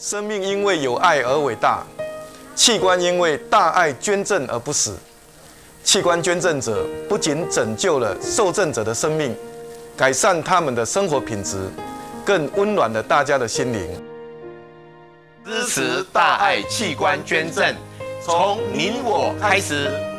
生命因为有爱而伟大，器官因为大爱捐赠而不死。器官捐赠者不仅拯救了受赠者的生命，改善他们的生活品质，更温暖了大家的心灵。 支持大爱器官捐赠，从你我开始。